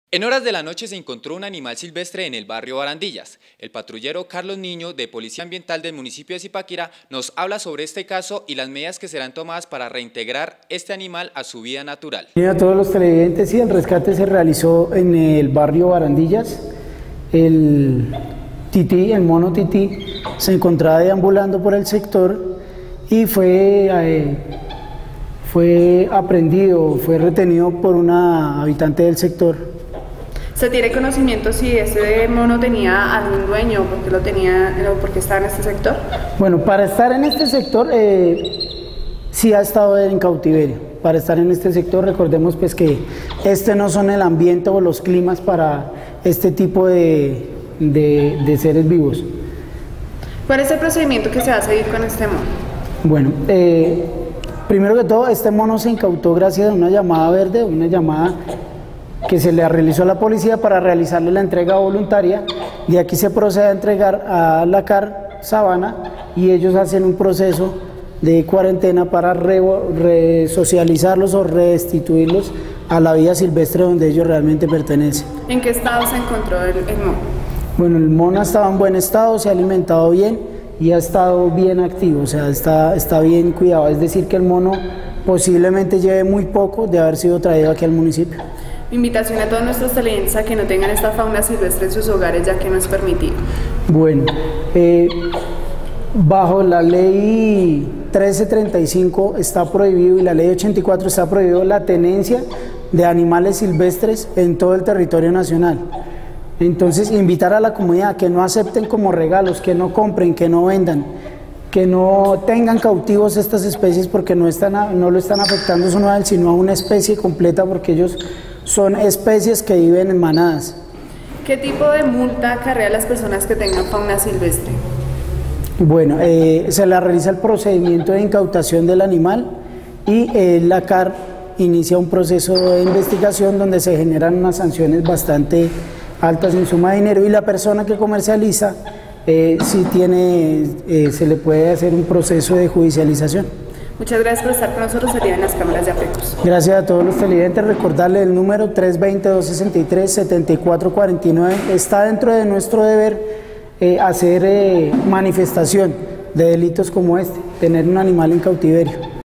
En horas de la noche se encontró un animal silvestre en el barrio Barandillas. El patrullero Carlos Niño, de Policía Ambiental del municipio de Zipaquirá, nos habla sobre este caso y las medidas que serán tomadas para reintegrar este animal a su vida natural. A todos los televidentes, sí, el rescate se realizó en el barrio Barandillas. El mono tití, se encontraba deambulando por el sector y fue aprendido, fue retenido por una habitante del sector. ¿Se tiene conocimiento si ese mono tenía algún dueño, porque lo tenía, o porque estaba en este sector? Bueno, para estar en este sector sí ha estado en cautiverio. Para estar en este sector, recordemos pues que no son el ambiente o los climas para este tipo de seres vivos. ¿Cuál es el procedimiento que se va a seguir con este mono? Bueno, primero que todo, este mono se incautó gracias a una llamada verde, una llamada que se le realizó a la policía para realizarle la entrega voluntaria. De aquí se procede a entregar a la CAR Sabana y ellos hacen un proceso de cuarentena para resocializarlos o restituirlos a la vida silvestre donde ellos realmente pertenecen. ¿En qué estado se encontró el mono? Bueno, el mono ha estado en buen estado, se ha alimentado bien y ha estado bien activo, o sea, está bien cuidado. Es decir, que el mono posiblemente lleve muy poco de haber sido traído aquí al municipio. Invitación a todos nuestros televidentes a que no tengan esta fauna silvestre en sus hogares, ya que no es permitido. Bueno, bajo la ley 1335 está prohibido y la ley 84 está prohibido la tenencia de animales silvestres en todo el territorio nacional. Entonces, invitar a la comunidad a que no acepten como regalos, que no compren, que no vendan, que no tengan cautivos estas especies porque no lo están afectando solo a él, sino a una especie completa, porque ellos son especies que viven en manadas. ¿Qué tipo de multa acarrea a las personas que tengan fauna silvestre? Bueno, se le realiza el procedimiento de incautación del animal y la CAR inicia un proceso de investigación donde se generan unas sanciones bastante altas en suma de dinero, y la persona que comercializa se le puede hacer un proceso de judicialización. Muchas gracias por estar con nosotros el día en las cámaras de APECOS. Gracias a todos los televidentes. Recordarle el número 320-263-7449. Está dentro de nuestro deber hacer manifestación de delitos como este, tener un animal en cautiverio.